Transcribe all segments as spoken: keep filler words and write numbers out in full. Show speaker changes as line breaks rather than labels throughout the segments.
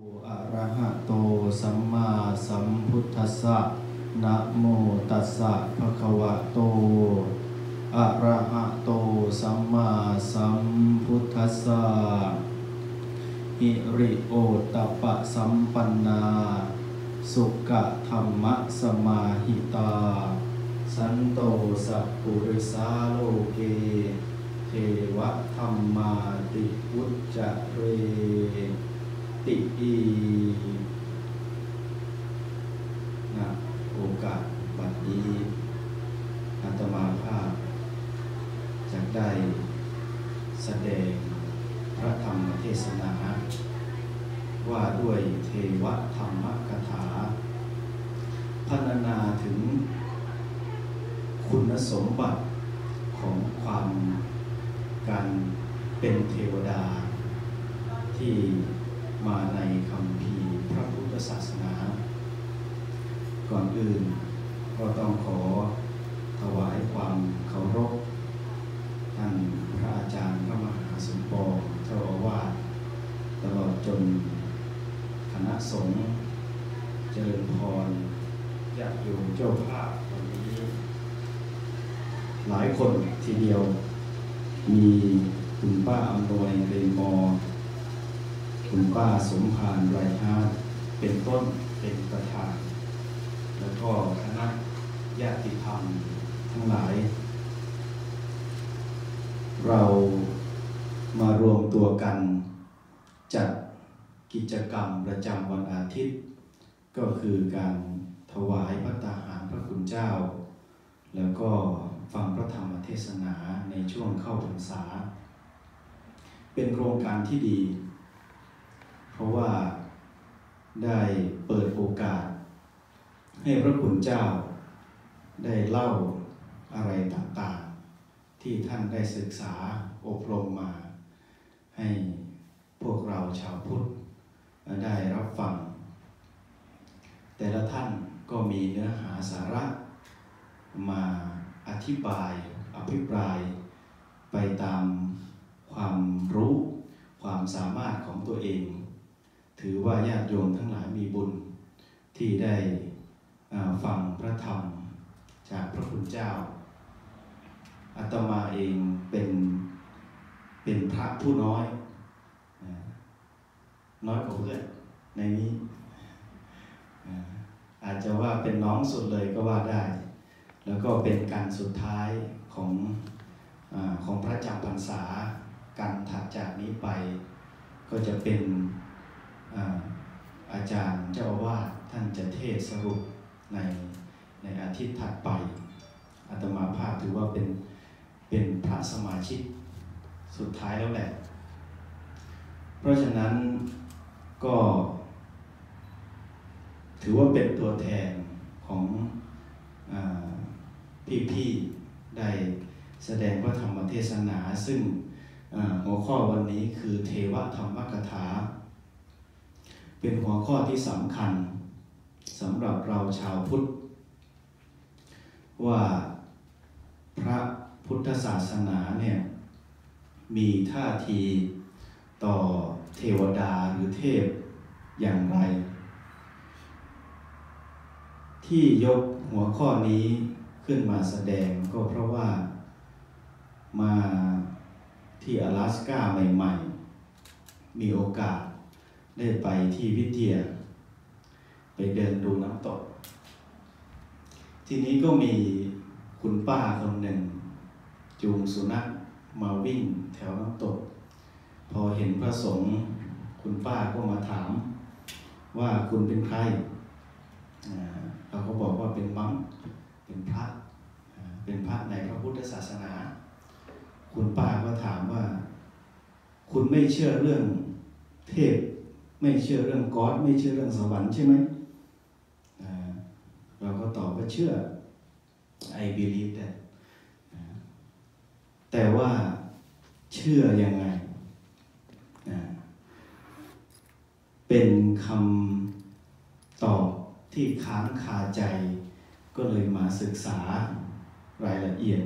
อะระหะโตสัมมาสัมพุทธัสสะนะโมตัสสะภะคะวะโตอะระหะโตสัมมาสัมพุทธัสสะหิริโอตตัปปะสัมปันนาสุขธัมมะสมาหิตาสันโตสัพพุริสาโลเกเทวะธัมมาติวุจจเรติอีนะโอกาสบัดนี้อาตมาภาพจะได้แสดงพระธรรมเทศนาว่าด้วยเทวธรรมกถาพรรณนาถึงคุณสมบัติของความการเป็นเทวดาที่มาในคัมภีร์พระพุทธศาสนาก่อนอื่นก็ต้องขอถวายความเคารพท่านพระอาจารย์พระมหาสมปองเจ้าอาวาสตลอดจนคณะสงฆ์เจริญพรญาติโยมเจ้าภาพวันนี้หลายคนทีเดียวมีคุณป้าอำนวยเรนมอคุณป้าสมภารไรฮาร์ดเป็นต้นเป็นประธานแล้วก็คณะญาติธรรมทั้งหลายเรามารวมตัวกันจัดกิจกรรมประจำวันอาทิตย์ก็คือการถวายพระตาหารพระคุณเจ้าแล้วก็ฟังพระธรรมเทศนาในช่วงเข้าพรรษาเป็นโครงการที่ดีเพราะว่าได้เปิดโอกาสให้พระคุณเจ้าได้เล่าอะไรต่างๆที่ท่านได้ศึกษาอบรมมาให้พวกเราชาวพุทธได้รับฟังแต่ละท่านก็มีเนื้อหาสาระมาอธิบายอภิปรายไปตามความรู้ความสามารถของตัวเองถือว่าญาติโยมทั้งหลายมีบุญที่ได้ฟังพระธรรมจากพระคุณเจ้าอาตมาเองเป็นเป็นพระผู้น้อยน้อยกว่าเพื่อนในนี้อาจจะว่าเป็นน้องสุดเลยก็ว่าได้แล้วก็เป็นการสุดท้ายของอ่าของพระจำพรรษาการถัดจากนี้ไปก็จะเป็นอ่าอาจารย์เจ้าอาวาสท่านจะเทศสรุปในในอาทิตย์ถัดไปอาตมาภาพถือว่าเป็นเป็นพระสมาชิกสุดท้ายแล้วแหละเพราะฉะนั้นก็ถือว่าเป็นตัวแทนของพี่ๆได้แสดงพระธรรมเทศนาซึ่งหัวข้อวันนี้คือเทวธรรมกถาเป็นหัวข้อที่สำคัญสำหรับเราชาวพุทธว่าพระพุทธศาสนาเนี่ยมีท่าทีต่อเทวดาหรือเทพอย่างไรที่ยกหัวข้อนี้ขึ้นมาแสดงก็เพราะว่ามาที่阿拉斯ก้าใหม่ๆมีโอกาสได้ไปที่วิเทียไปเดินดูน้ำตกทีนี้ก็มีคุณป้าคนหนึ่งจูงสุนัขมาวิ่งแถวน้ำตกพอเห็นพระสงฆ์คุณป้าก็มาถามว่าคุณเป็นใครเราก็บอกว่าเป็นมังเป็นพระเป็นพระในพระพุทธศาสนาคุณป้าก็ถามว่าคุณไม่เชื่อเรื่องเทพไม่เชื่อเรื่องก๊อดไม่เชื่อเรื่องสวรรค์ใช่ไหมเราก็ตอบว่าเชื่อ I believe that แต่ว่าเชื่อยังไงเป็นคำตอบที่ค้างคาใจก็เลยมาศึกษารายละเอียด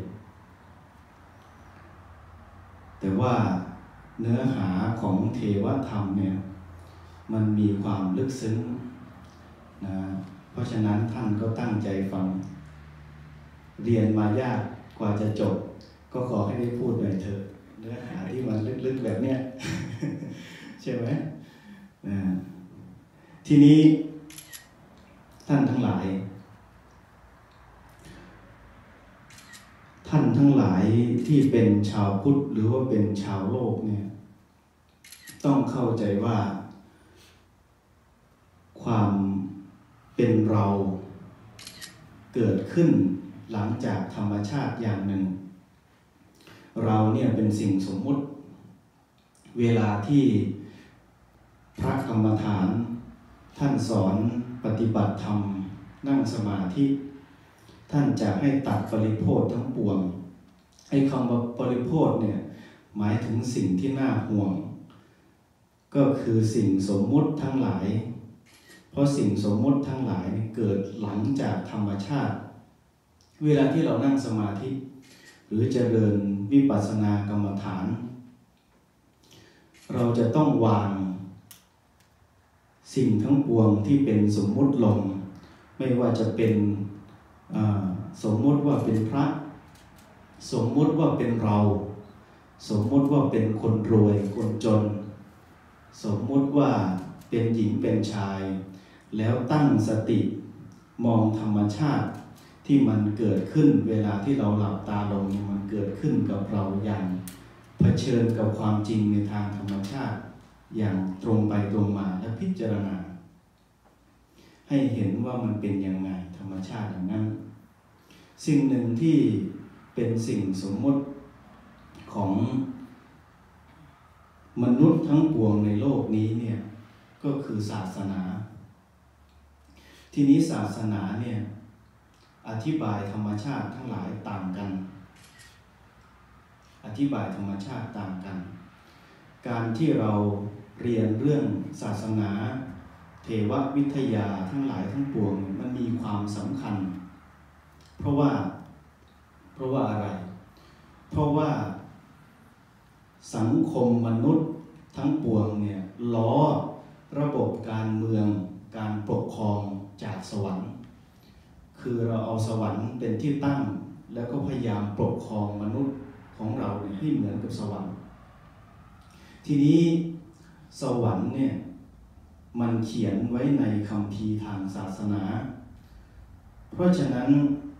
แต่ว่าเนื้อหาของเทวธรรมเนี่ยมันมีความลึกซึ้งนะเพราะฉะนั้นท่านก็ตั้งใจฟังเรียนมายากกว่าจะจบก็ขอให้ได้พูดหน่อยเถอะเนื้อหาที่มันลึกๆแบบเนี้ย ใช่ไหมนะทีนี้ท่านทั้งหลายท่านทั้งหลายที่เป็นชาวพุทธหรือว่าเป็นชาวโลกเนี่ยต้องเข้าใจว่าความเป็นเราเกิดขึ้นหลังจากธรรมชาติอย่างหนึ่งเราเนี่ยเป็นสิ่งสมมุติเวลาที่พระกรรมฐานท่านสอนปฏิบัติธรรมนั่งสมาธิท่านจะให้ตัดปริโภททั้งปวงไอ้คำว่าปริโภทเนี่ยหมายถึงสิ่งที่น่าห่วงก็คือสิ่งสมมุติทั้งหลายเพราะสิ่งสมมุติทั้งหลายเกิดหลังจากธรรมชาติเวลาที่เรานั่งสมาธิหรือเจริญวิปัสสนากรรมฐานเราจะต้องวางสิ่งทั้งปวงที่เป็นสมมุติลงไม่ว่าจะเป็นสมมุติว่าเป็นพระสมมุติว่าเป็นเราสมมุติว่าเป็นคนรวยคนจนสมมุติว่าเป็นหญิงเป็นชายแล้วตั้งสติมองธรรมชาติที่มันเกิดขึ้นเวลาที่เราหลับตาลงมันเกิดขึ้นกับเราอย่างเผชิญกับความจริงในทางธรรมชาติอย่างตรงไปตรงมาและพิจารณาให้เห็นว่ามันเป็นยังไงธรรมชาติอย่างนั้นสิ่งหนึ่งที่เป็นสิ่งสมมติของมนุษย์ทั้งปวงในโลกนี้เนี่ยก็คือศาสนาทีนี้ศาสนาเนี่ยอธิบายธรรมชาติทั้งหลายต่างกันอธิบายธรรมชาติต่างกันการที่เราเรียนเรื่องศาสนาเทววิทยาทั้งหลายทั้งปวงมันมีความสำคัญเพราะว่าเพราะว่าอะไรเพราะว่าสังคมมนุษย์ทั้งปวงเนี่ยล้อระบบการเมืองการปกครองจากสวรรค์คือเราเอาสวรรค์เป็นที่ตั้งแล้วก็พยายามปกครองมนุษย์ของเราให้เหมือนกับสวรรค์ทีนี้สวรรค์เนี่ยมันเขียนไว้ในคัมภีร์ทางศาสนาเพราะฉะนั้น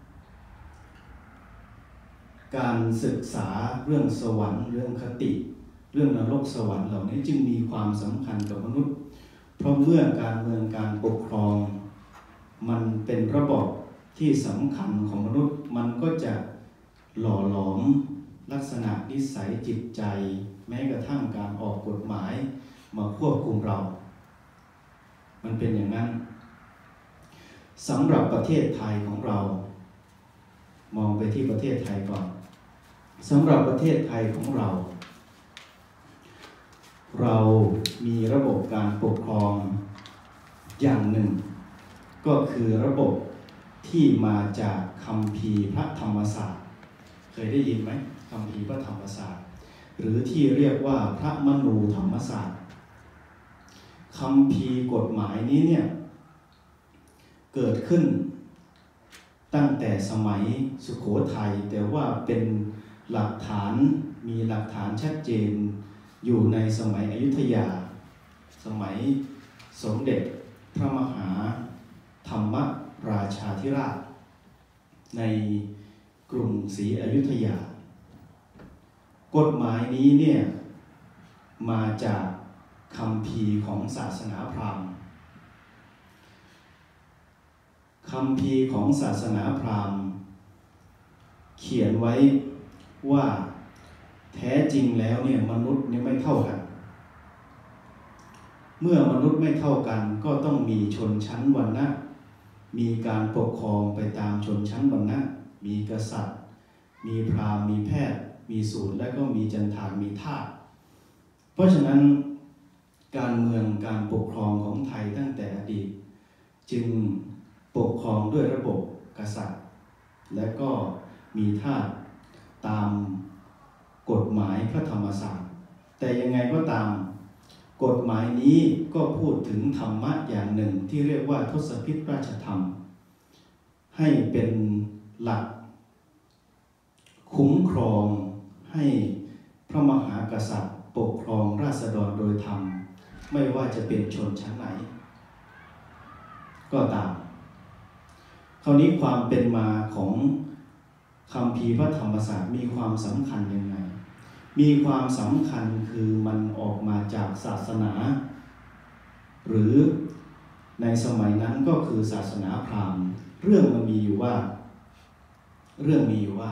การศึกษาเรื่องสวรรค์เรื่องคติเรื่องนรกสวรรค์เหล่านี้จึงมีความสำคัญกับมนุษย์เพราะเมื่อการเมืองการปกครองมันเป็นระบบที่สำคัญของมนุษย์มันก็จะหล่อหลอมลักษณะนิสัยจิตใจแม้กระทั่งการออกกฎหมายมาควบคุมเรามันเป็นอย่างนั้นสำหรับประเทศไทยของเรามองไปที่ประเทศไทยก่อนสำหรับประเทศไทยของเราเรามีระบบการปกครองอย่างหนึ่งก็คือระบบที่มาจากคัมภีร์พระธรรมศาสตร์เคยได้ยินไหมคัมภีร์พระธรรมศาสตร์หรือที่เรียกว่าพระมนูธรรมศาสตร์คัมภีร์กฎหมายนี้เนี่ยเกิดขึ้นตั้งแต่สมัยสุโขทัยแต่ว่าเป็นหลักฐานมีหลักฐานชัดเจนอยู่ในสมัยอยุธยาสมัยสมเด็จพระมหาธรรมราชาธิราชในกรุงศรีอยุธยากฎหมายนี้เนี่ยมาจากคัมภีร์ของศาสนาพราหมณ์คัมภีร์ของศาสนาพราหมณ์เขียนไว้ว่าแท้จริงแล้วเนี่ยมนุษย์เนี่ยไม่เท่ากันเมื่อมนุษย์ไม่เท่ากันก็ต้องมีชนชั้นวรรณะมีการปกครองไปตามชนชั้นวรรณะมีกษัตริย์มีพราหมณ์มีแพทย์มีสูตรและก็มีจันทานมีทาสเพราะฉะนั้นการเมืองการปกครองของไทยตั้งแต่อดีตจึงปกครองด้วยระบบกษัตริย์และก็มีทาสตามกฎหมายพระธรรมศาสตร์แต่ยังไงก็ตามกฎหมายนี้ก็พูดถึงธรรมะอย่างหนึ่งที่เรียกว่าทศพิธราชธรรมให้เป็นหลักคุ้มครองให้พระมหากษัตริย์ปกครองราษฎรโดยธรรมไม่ว่าจะเป็นชนชั้นไหนก็ตามคราวนี้ความเป็นมาของคัมภีร์พระธรรมศาสตร์มีความสำคัญยังไงมีความสำคัญคือมันออกมาจากศาสนาหรือในสมัยนั้นก็คือศาสนาพราหมณ์เรื่องมันมีอยู่ว่าเรื่องมีอยู่ว่า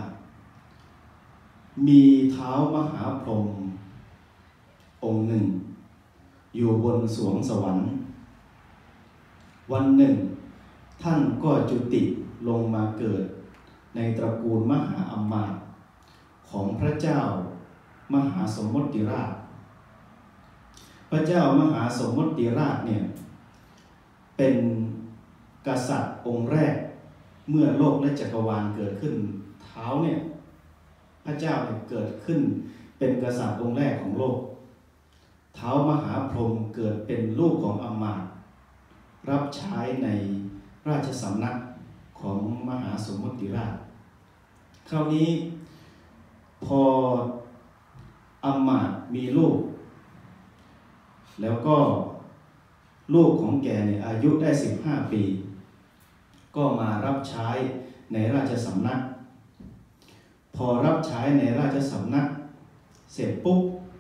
มีเท้ามหาพรหมองค์หนึ่งอยู่บนสวงสวรรค์วันหนึ่งท่านก็จุติลงมาเกิดในตระกูลมหาอมาตย์ของพระเจ้ามหาสมมติราชพระเจ้ามหาสมมติราชเนี่ยเป็นกษัตริย์องค์แรกเมื่อโลกและจักรวาลเกิดขึ้นเท้าเนี่ยพระเจ้าเนี่ยเกิดขึ้นเป็นกษัตริย์องค์แรกของโลกเท้ามหาพรหมเกิดเป็นลูกของอมาตย์รับใช้ในราชสำนักของมหาสมมติราชคราวนี้พออมาตย์มีลูกแล้วก็ลูกของแกเนี่ยอายุได้สิบห้าปีก็มารับใช้ในราชสำนักพอรับใช้ในราชสำนักเสร็จปุ๊บ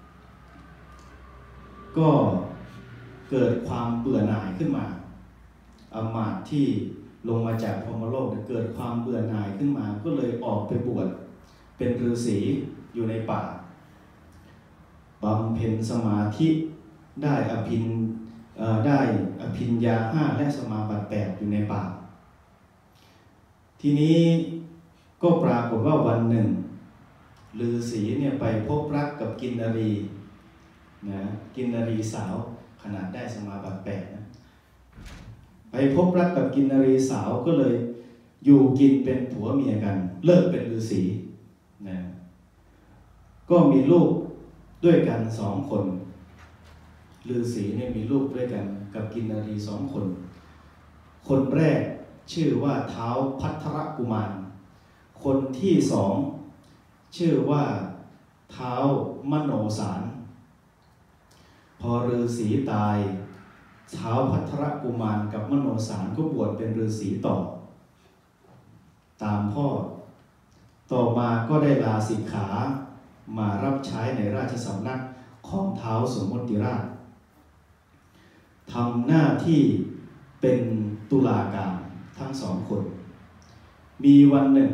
ก็เกิดความเบื่อหน่ายขึ้นมาอมาตย์ที่ลงมาจากพรหมโลกเกิดความเบื่อหน่ายขึ้นมาก็เลยออกไปบวชเป็นฤาษีอยู่ในป่าบำเพ็ญสมาธิได้อภินได้อภิญญาห้าและสมาบัติแปดอยู่ในป่าทีนี้ก็ปรากฏว่าวันหนึ่งฤาษีเนี่ยไปพบรักกับกินนรีนะกินนรีสาวขนาดได้สมาบัติแปดนะไปพบรักกับกินนรีสาวก็เลยอยู่กินเป็นผัวเมียกันเลิกเป็นฤาษีนะก็มีลูกด้วยกันสองคนฤาษีเนี่ยมีลูกด้วยกันกับกินนรีสองคนคนแรกชื่อว่าเท้าภัทรกุมารคนที่สองชื่อว่าเท้ามโนสารพอฤาษีตายเท้าภัทรกุมารกับมโนสารก็บวชเป็นฤาษีต่อตามพ่อต่อมาก็ได้ลาสิกขามารับใช้ในราชสำนักของเท้าสมมติราชทำหน้าที่เป็นตุลาการทั้งสองคนมีวันหนึ่ง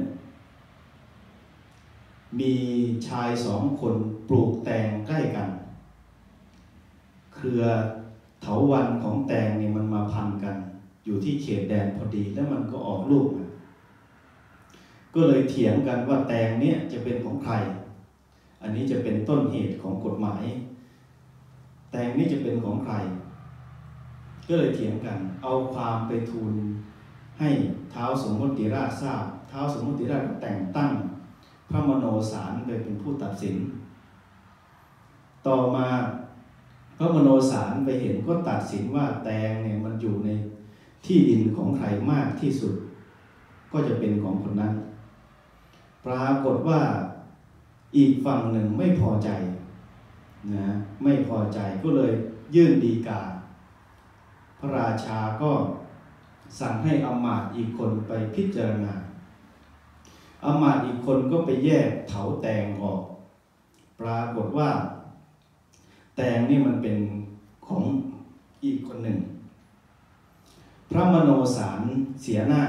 มีชายสองคนปลูกแตงใกล้กันเครือเถาวัลย์ของแตงเนี่ยมันมาพันกันอยู่ที่เขตแดนพอดีแล้วมันก็ออกลูกมาก็เลยเถียงกันว่าแตงเนี่ยจะเป็นของใครอันนี้จะเป็นต้นเหตุของกฎหมายแตงนี้จะเป็นของใครก็เลยเถียงกันเอาความไปทูลให้ท้าวสมมติราชทราบท้าวสมมติราชแต่งตั้งพระมโนสารไปเป็นผู้ตัดสินต่อมาพระมโนสารไปเห็นก็ตัดสินว่าแตงเนี่ยมันอยู่ในที่ดินของใครมากที่สุดก็จะเป็นของคนนั้นปรากฏว่าอีกฝั่งหนึ่งไม่พอใจนะไม่พอใจก็เลยยื่นฎีกาพระราชาก็สั่งให้อมาตย์อีกคนไปพิจารณาอมาตย์อีกคนก็ไปแยกเถาแตงออกปรากฏว่าแตงนี่มันเป็นของอีกคนหนึ่งพระมโนสารเสียหน้า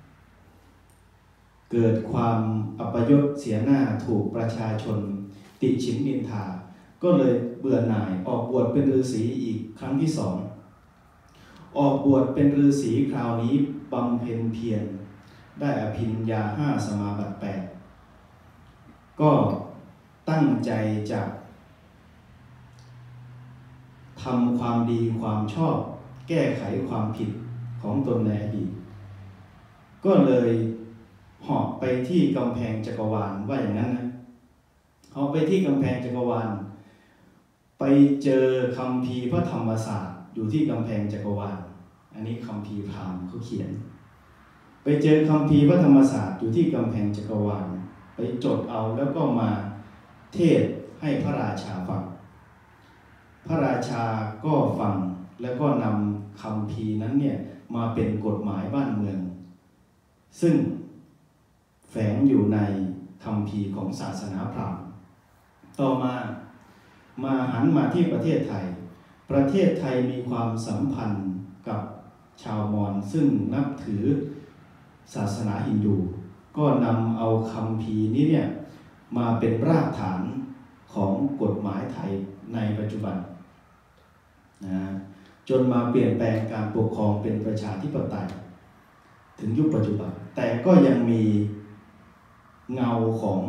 เกิดความอัปยศเสียหน้าถูกประชาชนติฉินนินทาก็เลยเบื่อหน่ายออกบวชเป็นฤาษีอีกครั้งที่สองออกบวชเป็นฤาษีคราวนี้บำเพ็ญเพียรได้อภิญญาห้าสมาบัติแปดก็ตั้งใจจะทำความดีความชอบแก้ไขความผิดของตนในอดีตก็เลยเหาะไปที่กำแพงจักรวาลว่าอย่างนั้นนะเหาะไปที่กำแพงจักรวาลไปเจอคัมภีร์พระธรรมศาสตร์อยู่ที่กำแพงจักรวาลอันนี้คัมภีร์พราหมณ์เขาเขียนไปเจอคัมภีร์พระธรรมศาสตร์อยู่ที่กำแพงจักรวาลไปจดเอาแล้วก็มาเทศให้พระราชาฟังพระราชาก็ฟังแล้วก็นำคัมภีร์นั้นเนี่ยมาเป็นกฎหมายบ้านเมืองซึ่งแฝงอยู่ในคัมภีร์ของศาสนาพราหมณ์ต่อมามาหันมาที่ประเทศไทยประเทศไทยมีความสัมพันธ์กับชาวมอญซึ่งนับถือศาสนาฮินดูก็นำเอาคัมภีร์นี้เนี่ยมาเป็นรากฐานของกฎหมายไทยในปัจจุบันนะจนมาเปลี่ยนแปลงการปกครองเป็นประชาธิปไตยถึงยุคปัจจุบันแต่ก็ยังมีเงาของ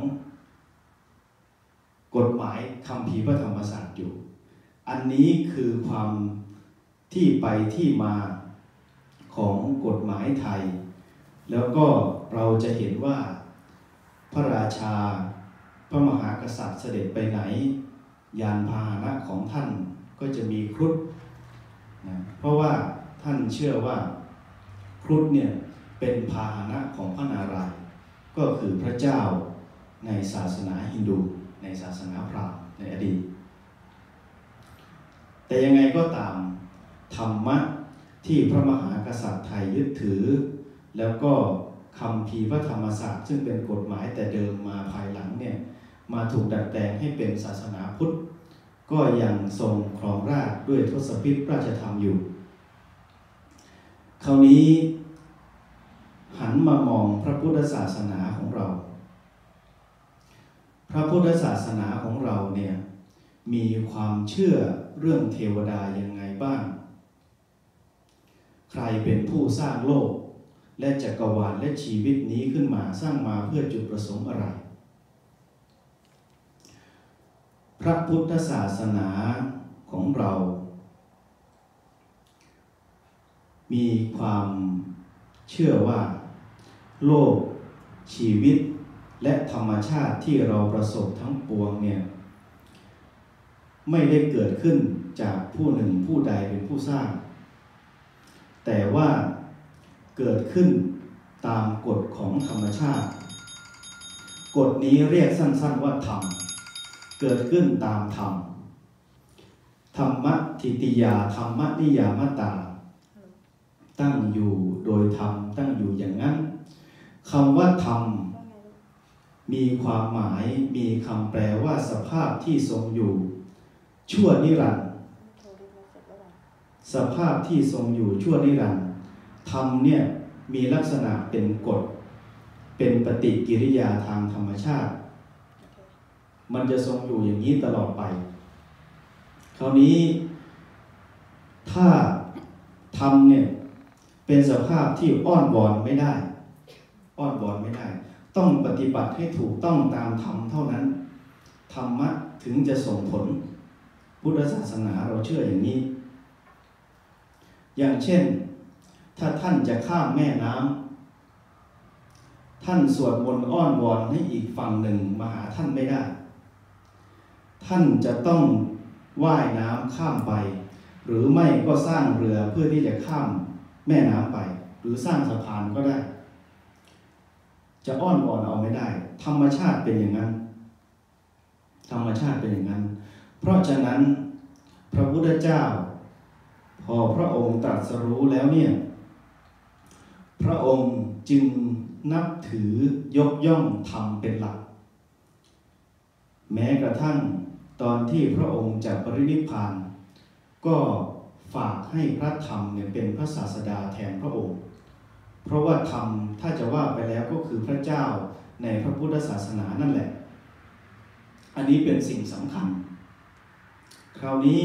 กฎหมายคัมภีร์พระธรรมศาสตร์อยู่อันนี้คือความที่ไปที่มาของกฎหมายไทยแล้วก็เราจะเห็นว่าพระราชาพระมหากษัตริย์เสด็จไปไหนยานพาหนะของท่านก็จะมีครุฑนะเพราะว่าท่านเชื่อว่าครุฑเนี่ยเป็นพาหนะของพระนารายณ์ก็คือพระเจ้าในศาสนาฮินดูในศาสนาพราหมณ์ในอดีตแต่ยังไงก็ตามธรรมะที่พระมหากษัตริย์ไทยยึดถือแล้วก็คัมภีร์พระธรรมศาสตร์ซึ่งเป็นกฎหมายแต่เดิมมาภายหลังเนี่ยมาถูกดัดแปลงให้เป็นศาสนาพุทธก็ยังทรงครองราชย์ด้วยทศพิธราชธรรมอยู่คราวนี้หันมามองพระพุทธศาสนาของเราพระพุทธศาสนาของเราเนี่ยมีความเชื่อเรื่องเทวดายังไงบ้างใครเป็นผู้สร้างโลกและจักรวาลและชีวิตนี้ขึ้นมาสร้างมาเพื่อจุดประสงค์อะไรพระพุทธศาสนาของเรามีความเชื่อว่าโลกชีวิตและธรรมชาติที่เราประสบทั้งปวงเนี่ยไม่ได้เกิดขึ้นจากผู้หนึ่งผู้ใดเป็นผู้สร้างแต่ว่าเกิดขึ้นตามกฎของธรรมชาติกฎนี้เรียกสั้นๆว่าธรรมเกิดขึ้นตามธรรมธรรมทิติยาธรรมนิยามตาตั้งอยู่โดยธรรมตั้งอยู่อย่างนั้นคำว่าธรรมมีความหมายมีคำแปลว่าสภาพที่ทรงอยู่ชั่วนิรันดร์สภาพที่ทรงอยู่ชั่วนิรันดร์ธรรมเนี่ยมีลักษณะเป็นกฎเป็นปฏิกิริยาทางธรรมชาติมันจะทรงอยู่อย่างนี้ตลอดไปคราวนี้ถ้าธรรมเนี่ยเป็นสภาพที่อ้อนวอนไม่ได้อ้อนวอนไม่ได้ต้องปฏิบัติให้ถูกต้องตามธรรมเท่านั้นธรรมะถึงจะส่งผลพุทธศาสนาเราเชื่ออย่างนี้อย่างเช่นถ้าท่านจะข้ามแม่น้ำท่านสวดมนต์อ้อนวอนให้อีกฝั่งหนึ่งมาหาท่านไม่ได้ท่านจะต้องว่ายน้ำข้ามไปหรือไม่ก็สร้างเรือเพื่อที่จะข้ามแม่น้ำไปหรือสร้างสะพานก็ได้จะอ้อนวอนเอาไม่ได้ธรรมชาติเป็นอย่างนั้นธรรมชาติเป็นอย่างนั้นเพราะฉะนั้นพระพุทธเจ้าพอพระองค์ตรัสรู้แล้วเนี่ยพระองค์จึงนับถือยกย่องธรรมเป็นหลักแม้กระทั่งตอนที่พระองค์จะปรินิพพานก็ฝากให้พระธรรมเนี่ยเป็นพระศาสดาแทนพระองค์เพราะว่าธรรมถ้าจะว่าไปแล้วก็คือพระเจ้าในพระพุทธศาสนานั่นแหละอันนี้เป็นสิ่งสำคัญคราวนี้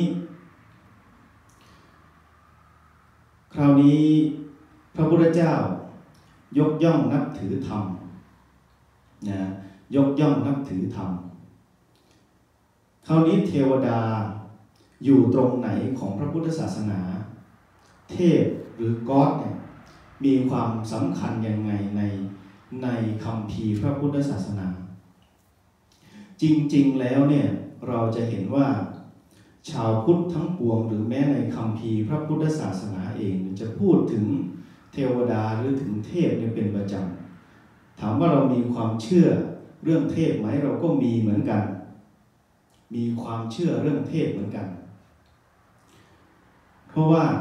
คราวนี้พระพุทธเจ้ายกย่องนับถือธรรมนะยกย่องนับถือธรรมคราวนี้เทวดาอยู่ตรงไหนของพระพุทธศาสนาเทพหรือก๊อดเนี่ยมีความสำคัญยังไงในในคัมภีร์พระพุทธศาสนาจริงๆแล้วเนี่ยเราจะเห็นว่าชาวพุทธทั้งปวงหรือแม้ในคัมภีร์พระพุทธศาสนาเองจะพูดถึงเทวดาหรือถึงเทพเนี่ยเป็นประจำถามว่าเรามีความเชื่อเรื่องเทพไหมเราก็มีเหมือนกันมีความเชื่อเรื่องเทพเหมือนกันเพราะว่า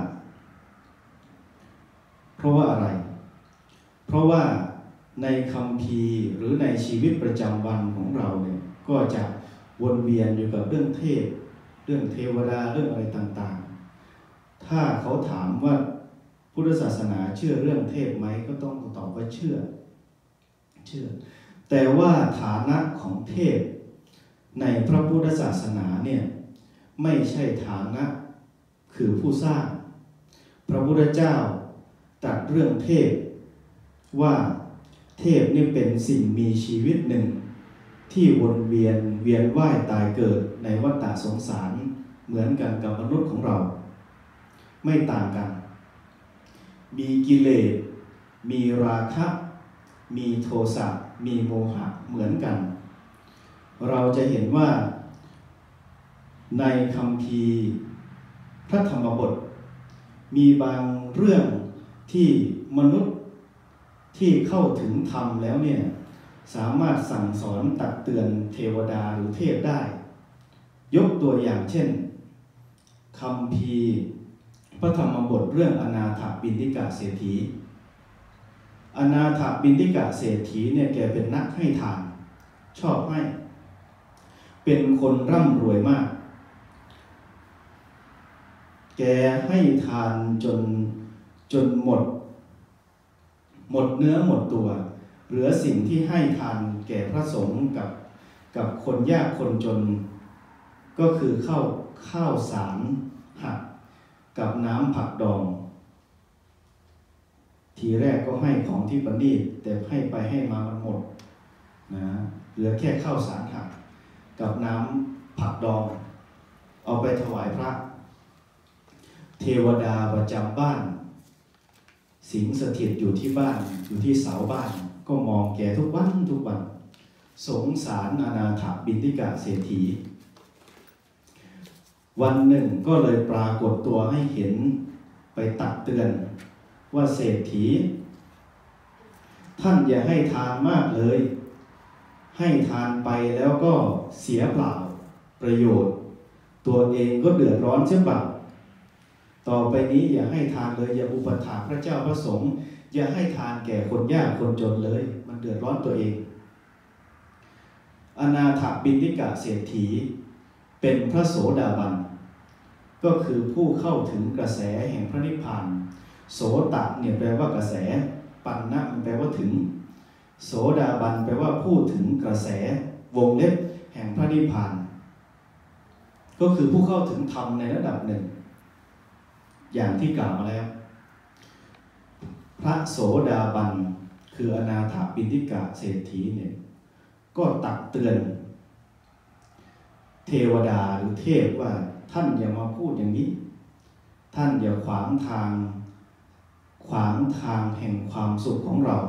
เพราะว่าอะไรเพราะว่าในคัมภีร์หรือในชีวิตประจำวันของเราเนี่ยก็จะวนเวียนอยู่กับเรื่องเทพเรื่องเทวดาเรื่องอะไรต่างๆถ้าเขาถามว่าพุทธศาสนาเชื่อเรื่องเทพไหมก็ต้องตอบว่าเชื่อเชื่อแต่ว่าฐานะของเทพในพระพุทธศาสนาเนี่ยไม่ใช่ฐานะคือผู้สร้างพระพุทธเจ้าตรัสเรื่องเทพว่าเทพนี่เป็นสิ่งมีชีวิตหนึ่งที่วนเวียนเวียนว่ายตายเกิดในวัฏฏะสงสารเหมือนกันกับมนุษย์ของเราไม่ต่างกันมีกิเลสมีราคะมีโทสะมีโมหะเหมือนกันเราจะเห็นว่าในคัมภีร์พระธรรมบทมีบางเรื่องที่มนุษย์ที่เข้าถึงธรรมแล้วเนี่ยสามารถสั่งสอนตักเตือนเทวดาหรือเทพได้ยกตัวอย่างเช่นคัมภีร์พระธรรมบทเรื่องอนาถบิณฑิกะเศรษฐีอนาถบิณฑิกะเศรษฐีเนี่ยแกเป็นนักให้ทานชอบให้เป็นคนร่ำรวยมากแกให้ทานจนจนหมดหมดเนื้อหมดตัวเหลือสิ่งที่ให้ทานแก่พระสงฆ์กับกับคนยากคนจนก็คือข้าวข้าวสารหักกับน้ำผักดองทีแรกก็ให้ของที่ประณีตแต่ให้ไปให้มามันหมดนะเหลือแค่ข้าวสารหักกับน้ำผักดองเอาไปถวายพระเทวดาประจำบ้านสิงสถิตอยู่ที่บ้านอยู่ที่เสาบ้านก็มองแกทุกวันทุกวันสงสารอนาถบิณฑิกะเศรษฐีวันหนึ่งก็เลยปรากฏตัวให้เห็นไปตักเตือนว่าเศรษฐีท่านอย่าให้ทานมากเลยให้ทานไปแล้วก็เสียเปล่าประโยชน์ตัวเองก็เดือดร้อนเสียเปล่าต่อไปนี้อย่าให้ทานเลยอย่าอุปถากพระเจ้าพระสงฆ์อย่าให้ทานแก่คนยากคนจนเลยมันเดือดร้อนตัวเองอนาถบิณฑิกะเศรษฐีเป็นพระโสดาบันก็คือผู้เข้าถึงกระแสแห่งพระนิพพานโสตะเนี่ยแปลว่ากระแสปันนะมันแปลว่าถึงโสดาบันแปลว่าผู้ถึงกระแสวงเล็บแห่งพระนิพพานก็คือผู้เข้าถึงธรรมในระดับหนึ่งอย่างที่กล่าวมาแล้วพระโสดาบันคืออนาถบิณฑิกะเศรษฐีเนี่ยก็ตักเตือนเทวดาหรือเทพว่าท่านอย่ามาพูดอย่างนี้ท่านอย่าขวางทางขวางทางแห่งความสุขของเรา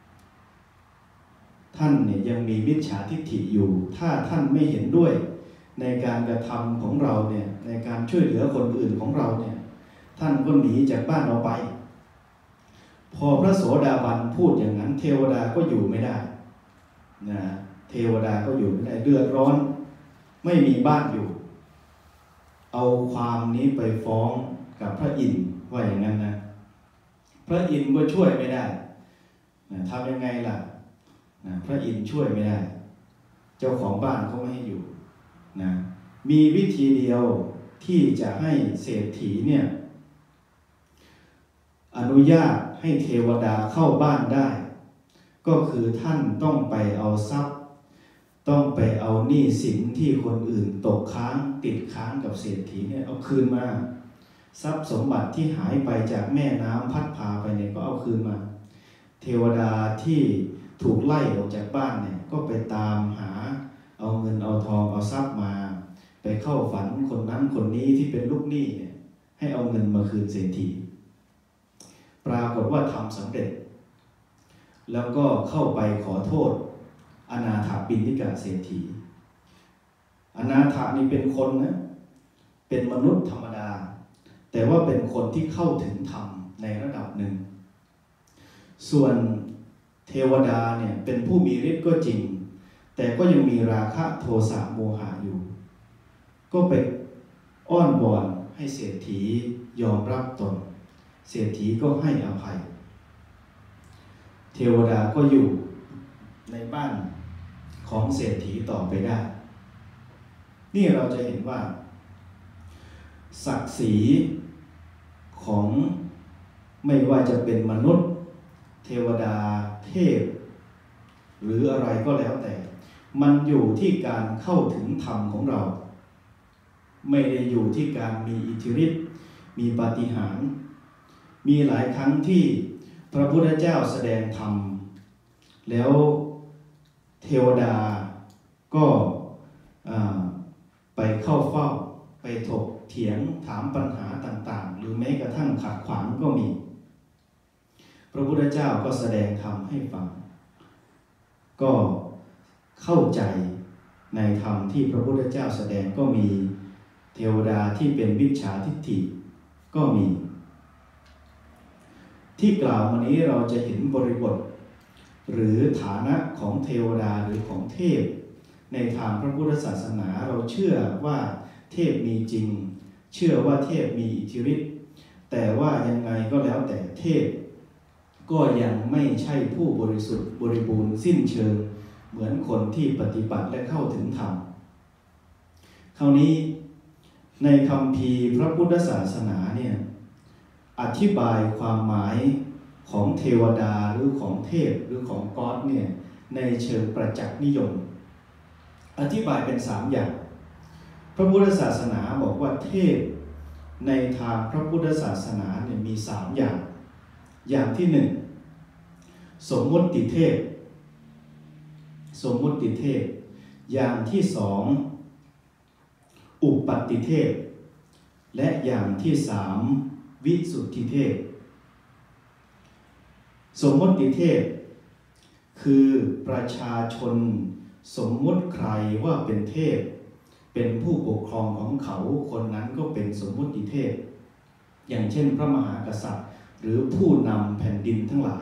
ท่านเนี่ยยังมีมิจฉาทิฏฐิอยู่ถ้าท่านไม่เห็นด้วยในการกระทำของเราเนี่ยในการช่วยเหลือคนอื่นของเราเนี่ยท่านก็หนีจากบ้านเราไปพอพระโสดาบันพูดอย่างนั้นเทวดาก็อยู่ไม่ได้นะเทวดาก็อยู่ไม่ได้เดือดร้อนไม่มีบ้านอยู่เอาความนี้ไปฟ้องกับพระอินทร์ว่าอย่างนั้นนะพระอินทร์ก็ช่วยไม่ได้นะทำยังไงล่ะนะพระอินทร์ช่วยไม่ได้เจ้าของบ้านเขาไม่ให้อยู่นะมีวิธีเดียวที่จะให้เศรษฐีเนี่ยอนุญาตให้เทวดาเข้าบ้านได้ก็คือท่านต้องไปเอาทรัพย์ต้องไปเอาหนี้สินที่คนอื่นตกค้างติดค้างกับเศรษฐีเนี่ยเอาคืนมาทรัพย์สมบัติที่หายไปจากแม่น้ำพัดพาไปเนี่ยก็เอาคืนมาเทวดาที่ถูกไล่ออกจากบ้านเนี่ยก็ไปตามหาเอาเงินเอาทองเอาทรัพย์มาไปเข้าฝันคนนั้นคนนี้ที่เป็นลูกหนี้เนี่ยให้เอาเงินมาคืนเศรษฐีปรากฏว่าทำสำเร็จแล้วก็เข้าไปขอโทษอนาถบิณฑิกะเศรษฐีอนาถนี่เป็นคนนะเป็นมนุษย์ธรรมดาแต่ว่าเป็นคนที่เข้าถึงธรรมในระดับหนึ่งส่วนเทวดาเนี่ยเป็นผู้มีฤทธิ์ก็จริงแต่ก็ยังมีราคะโทสะโมหะอยู่ก็ไปอ้อนวอนให้เศรษฐียอมรับตนเศรษฐีก็ให้อภัยเทวดาก็อยู่ในบ้านของเศรษฐีต่อไปได้นี่เราจะเห็นว่าศักดิ์ศรีของไม่ว่าจะเป็นมนุษย์เทวดาเทพหรืออะไรก็แล้วแต่มันอยู่ที่การเข้าถึงธรรมของเราไม่ได้อยู่ที่การมีอิทธิฤทธิ์มีปาฏิหาริย์มีหลายครั้งที่พระพุทธเจ้าแสดงธรรมแล้วเทวดาก็ไปเข้าเฝ้าไปถกเถียงถามปัญหาต่างๆหรือแม้กระทั่งขัดขวางก็มีพระพุทธเจ้าก็แสดงธรรมให้ฟังก็เข้าใจในธรรมที่พระพุทธเจ้าแสดงก็มีเทวดาที่เป็นมิจฉาทิฏฐิก็มีที่กล่าวมานี้เราจะเห็นบริบทหรือฐานะของเทวดาหรือของเทพในทางพระพุทธศาสนาเราเชื่อว่าเทพมีจริงเชื่อว่าเทพมีอิทธิฤทธิ์แต่ว่ายังไงก็แล้วแต่เทพก็ยังไม่ใช่ผู้บริสุทธิ์บริบูรณ์สิ้นเชิงเหมือนคนที่ปฏิบัติและเข้าถึงธรรมคราวนี้ในคัมภีร์พระพุทธศาสนาเนี่ยอธิบายความหมายของเทวดาหรือของเทพหรือของก๊อดเนี่ยในเชิงประจักษ์นิยมอธิบายเป็นสามอย่างพระพุทธศาสนาบอกว่าเทพในทางพระพุทธศาสนาเนี่ยมีสามอย่างอย่างที่หนึ่งสมมุติเทพสมมุติเทพอย่างที่สองอุปัตติเทพและอย่างที่สามวิสุทธิเทพสมมุติเทพคือประชาชนสมมุติใครว่าเป็นเทพเป็นผู้ปกครองของเขาคนนั้นก็เป็นสมมุติเทพอย่างเช่นพระมหากษัตริย์หรือผู้นำแผ่นดินทั้งหลาย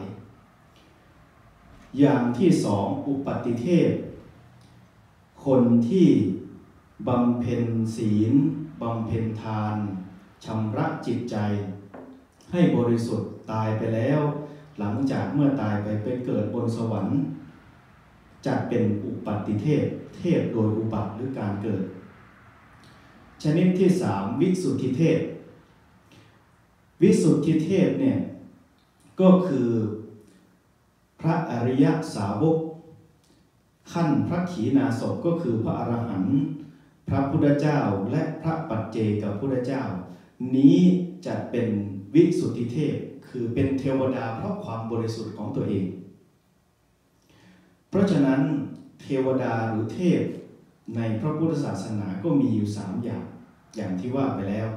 อย่างที่สองอุปัตติเทพคนที่บำเพ็ญศีลบำเพ็ญทานชำระจิตใจให้บริสุทธิ์ตายไปแล้วหลังจากเมื่อตายไปไปเกิดบนสวรรค์จัดเป็นอุปัตติเทพเทพโดยอุบัติหรือการเกิดชนิดที่สามวิสุทธิเทพวิสุทธิเทพเนี่ยก็คือพระอริยสาวกขั้นพระขีณาสพก็คือพระอรหันต์พระพุทธเจ้าและพระปัจเจกพุทธเจ้านี้จะเป็นวิสุทธิเทพคือเป็นเทวดาเพราะความบริสุทธิ์ของตัวเองเพราะฉะนั้นเทวดาหรือเทพในพระพุทธศาสนาก็มีอยู่สามอย่างอย่างที่ว่าไปแล้ว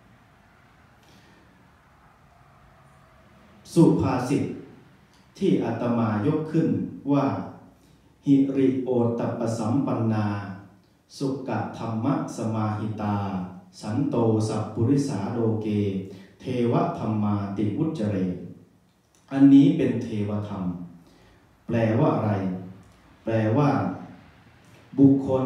สุภาษิตที่อาตมายกขึ้นว่าหิริโอตตัปปสัมปันนาสุกะธรรมะสมาหิตาสันโตสัพปุริสาโลเกเทวธรรมาติวุจเรอันนี้เป็นเทวธรรมแปลว่าอะไรแปลว่าบุคคล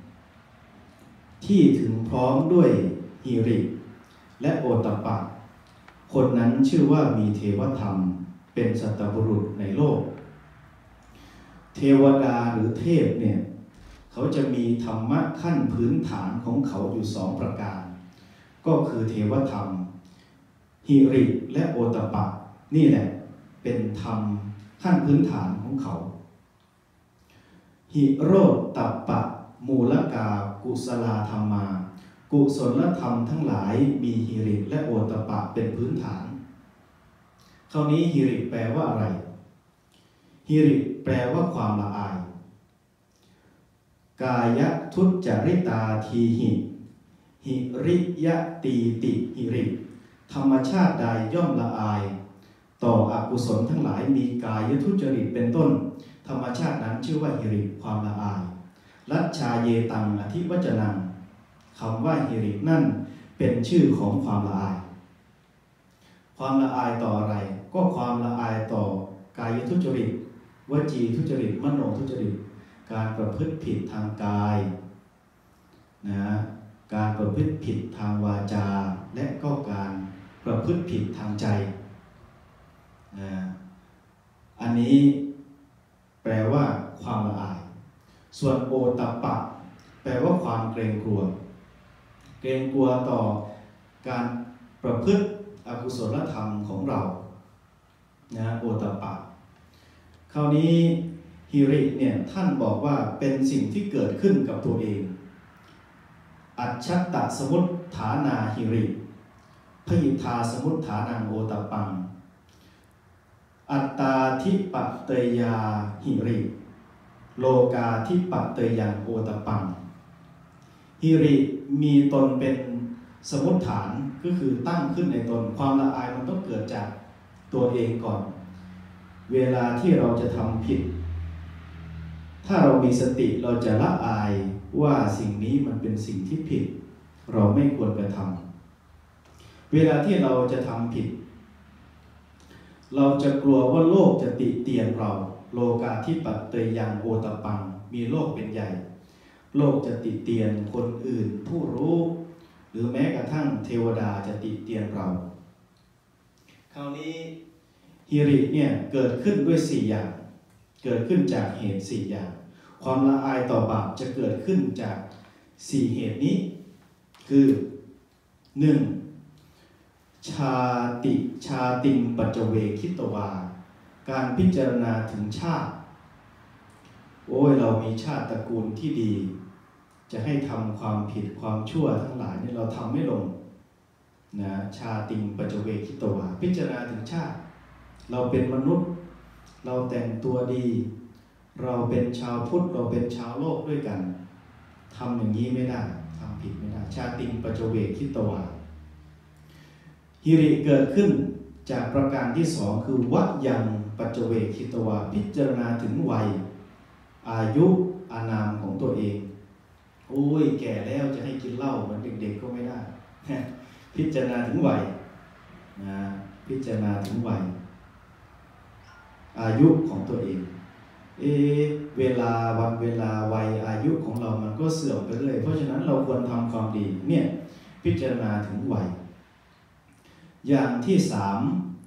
ที่ถึงพร้อมด้วยหิริและโอตตัปปะคนนั้นชื่อว่ามีเทวธรรมเป็นสัตบุรุษในโลกเทวดาหรือเทพเนี่ยเขาจะมีธรรมะขั้นพื้นฐานของเขาอยู่สองประการก็คือเทวธรรมหิริและโอตตัปปะนี่แหละเป็นธรรมขั้นพื้นฐานของเขาหิโรตตัปปะมูลกากุศลธรรมากุศลธรรมทั้งหลายมีหิริและโอตตัปปะเป็นพื้นฐานคราวนี้หิริแปลว่าอะไรหิริแปลว่าความละอายกายทุจริตาทีหิหิริยตีติหิริธรรมชาติใดย่อมละอายต่ออกุศลทั้งหลายมีกายทุจริตเป็นต้นธรรมชาตินั้นชื่อว่าหิริความละอายลัชชาเยตังอธิวัจนังคำว่าฮิรินั่นเป็นชื่อของความละอายความละอายต่ออะไรก็ความละอายต่อกายทุจริตวจีทุจริตมโนทุจริตการประพฤติผิดทางกายนะการประพฤติผิดทางวาจาและก็การประพฤติผิดทางใจนะอันนี้แปลว่าความละอายส่วนโอตัปปะแปลว่าความเกรงกลัวเกรงกลัวต่อการประพฤติอกุศลธรรมของเรานะโอตัปปะคราวนี้ฮิริเนี่ยท่านบอกว่าเป็นสิ่งที่เกิดขึ้นกับตัวเองอัจฉัตตสมุฏฐานาฮิริพยิทาสมุฏฐานังโอตัปปังอัตตาทิปเตยาหิริโลกาทิปเตยังโอตัปปังฮิริมีตนเป็นสมุฏฐานก็คือตั้งขึ้นในตนความละอายมันต้องเกิดจากตัวเองก่อนเวลาที่เราจะทำผิดถ้าเรามีสติเราจะละอายว่าสิ่งนี้มันเป็นสิ่งที่ผิดเราไม่ควรกระทำเวลาที่เราจะทำผิดเราจะกลัวว่าโลกจะติเตียนเราโลกาธิปัตเตยังโอตปังมีโลกเป็นใหญ่โลกจะติเตียนคนอื่นผู้รู้หรือแม้กระทั่งเทวดาจะติเตียนเราคราวนี้ฮิริเนี่ยเกิดขึ้นด้วยสี่อย่างเกิดขึ้นจากเหตุสี่อย่างความละอายต่อบาปจะเกิดขึ้นจากสี่เหตุนี้คือหนึ่งชาติชาติงปัจเจเวคิตวาการพิจารณาถึงชาติโอ้ยเรามีชาติตระกูลที่ดีจะให้ทำความผิดความชั่วทั้งหลายเนี่ยเราทำไม่ลงนะชาติงปัจเจเวคิตวาพิจารณาถึงชาติเราเป็นมนุษย์เราแต่งตัวดีเราเป็นชาวพุทธเราเป็นชาวโลกด้วยกันทำอย่างนี้ไม่ได้ทำผิดไม่ได้ชาติงปัจเจเวคิตวาฮิริเกิดขึ้นจากประการที่สองคือวะยังปัจเจเวคิตวาพิจารณาถึงวัยอายุอานามของตัวเองโอ้ยแก่แล้วจะให้กินเหล้าเหมือนเด็กๆก็ไม่ได้พิจารณาถึงวัยนะพิจารณาถึงวัยอายุของตัวเองเอเวลาวันเวลาวัยอายุของเรามันก็เสื่อมไปเรื่อยเพราะฉะนั้นเราควรทำความดีเนี่ยพิจารณาถึงวัยอย่างที่สาม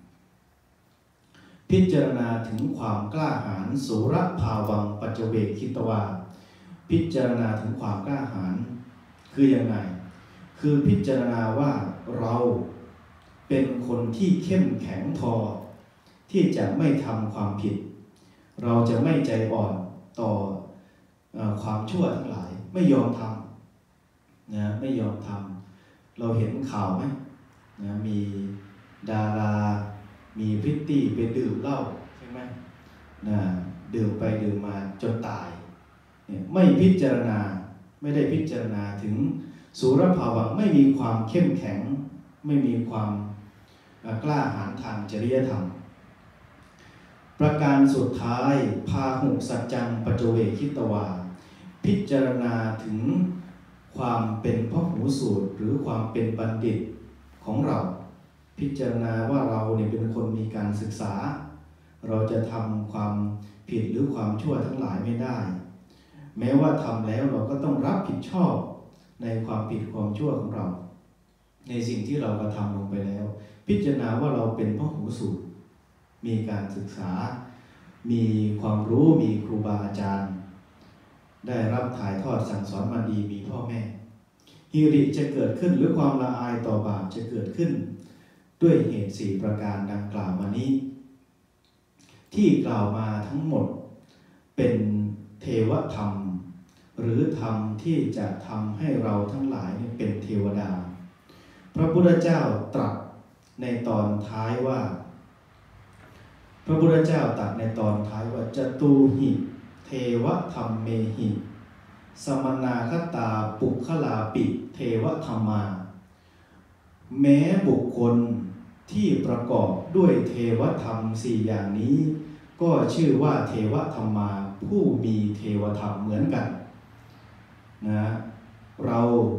พิจารณาถึงความกล้าหาญสุรภาวังปัจเจเวคิตวาพิจารณาถึงความกล้าหาญคือยังไงคือพิจารณาว่าเราเป็นคนที่เข้มแข็งพอที่จะไม่ทำความผิดเราจะไม่ใจอ่อนต่อเอ่อความชั่วทั้งหลายไม่ยอมทำนะไม่ยอมทำเราเห็นข่าวไหมนะมีดารามีพริตตี้ไปดื่มเหล้าใช่ไหมนะดื่มไปดื่มมาจนตายเนี่ยไม่พิจารณาไม่ได้พิจารณาถึงสุรภาวังไม่มีความเข้มแข็งไม่มีความกล้าหาญทางจริยธรรมประการสุดท้ายพาหุสัจจังปัจเจเวคิตวาพิจารณาถึงความเป็นพหูสูตรหรือความเป็นบัณฑิตของเราพิจารณาว่าเราเนี่ยเป็นคนมีการศึกษาเราจะทำความผิดหรือความชั่วทั้งหลายไม่ได้แม้ว่าทำแล้วเราก็ต้องรับผิดชอบในความผิดความชั่วของเราในสิ่งที่เรากระทำลงไปแล้วพิจารณาว่าเราเป็นพหูสูตรมีการศึกษามีความรู้มีครูบาอาจารย์ได้รับถ่ายทอดสั่งสอนมาดีมีพ่อแม่ฮิริจะเกิดขึ้นหรือความละอายต่อบาปจะเกิดขึ้นด้วยเหตุสี่ประการดังกล่าวมานี้ที่กล่าวมาทั้งหมดเป็นเทวธรรมหรือธรรมที่จะทำให้เราทั้งหลายเป็นเทวดาพระพุทธเจ้าตรัสในตอนท้ายว่าพระพุทธเจ้าตรัสในตอนท้ายว่าจตูหิเทวธรรมเมหิสมนาคตาปุคลาปิเทวธรรมาแม้บุคคลที่ประกอบด้วยเทวธรรมสี่อย่างนี้ก็ชื่อว่าเทวธรรมาผู้มีเทวธรรมเหมือนกันนะเรา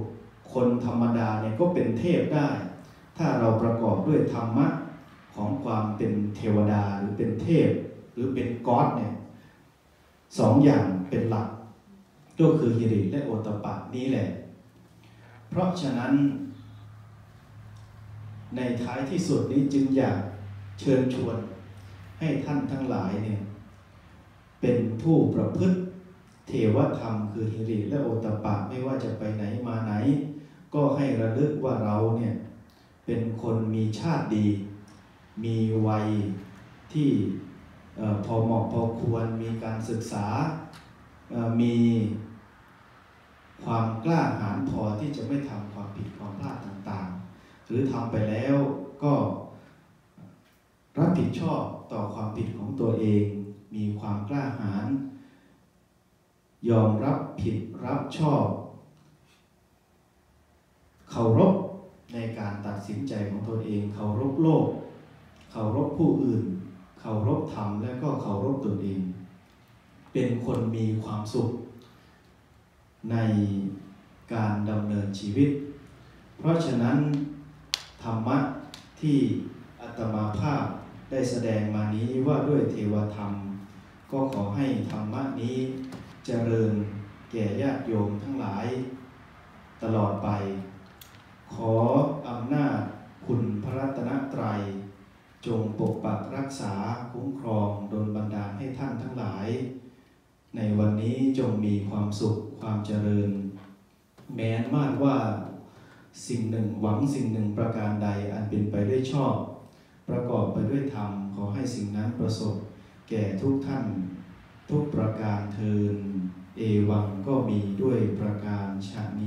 คนธรรมดาเนี่ยก็เป็นเทพได้ ถ้าเราประกอบด้วยธรรมะของความเป็นเทวดาหรือเป็นเทพหรือเป็นก๊อดเนี่ยสองอย่างเป็นหลักก็คือหิริและโอตตัปปะนี้แหละเพราะฉะนั้นในท้ายที่สุดนี้จึงอยากเชิญชวนให้ท่านทั้งหลายเนี่ยเป็นผู้ประพฤติเทวธรรมคือหิริและโอตตัปปะไม่ว่าจะไปไหนมาไหนก็ให้ระลึกว่าเราเนี่ยเป็นคนมีชาติดีมีวัยที่พอเหมาะพอควรมีการศึกษามีความกล้าหาญพอที่จะไม่ทำความผิดความพลาดต่างๆหรือทำไปแล้วก็รับผิดชอบต่อความผิดของตัวเองมีความกล้าหาญยอมรับผิดรับชอบเคารพในการตัดสินใจของตนเองเคารพโลกเคารพผู้อื่นเคารพธรรมและก็เคารพตนเองเป็นคนมีความสุขในการดำเนินชีวิตเพราะฉะนั้นธรรมะที่อาตมาภาพได้แสดงมานี้ว่าด้วยเทวธรรมก็ขอให้ธรรมะนี้เจริญแก่ญาติโยมทั้งหลายตลอดไปขออำนาจคุณพระรัตนตรัยจงปกปักรักษาคุ้มครองดลบันดาลให้ท่านทั้งหลายในวันนี้จงมีความสุขความเจริญแม้นมาดว่าสิ่งหนึ่งหวังสิ่งหนึ่งประการใดอันเป็นไปด้วยชอบประกอบไปด้วยธรรมขอให้สิ่งนั้นประสบแก่ทุกท่านทุกประการเทอญเอวังก็มีด้วยประการฉะนี้